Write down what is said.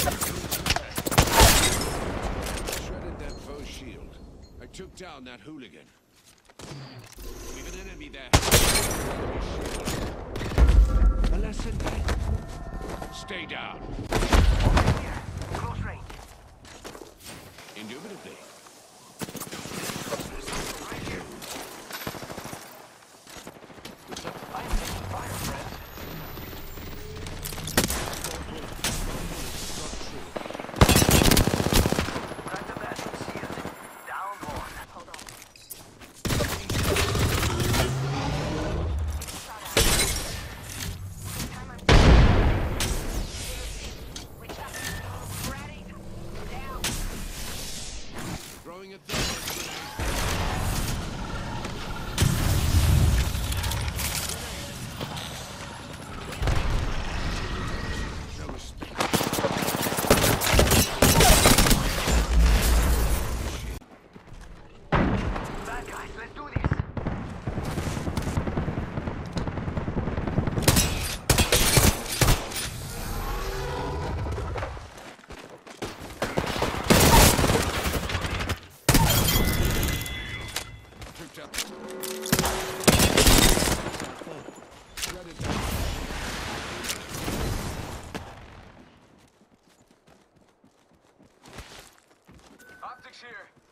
Shredded that foe's shield. I took down that hooligan. We've an enemy there. A lesson learned. Stay down. Close range. Indubitably. Right here. I'm taking fire, friend. Back to that. Shield. Down one. Hold on. Throwing a third. No respect. Bad guys, let's do this. Tripped up. Shredded that. Optics here.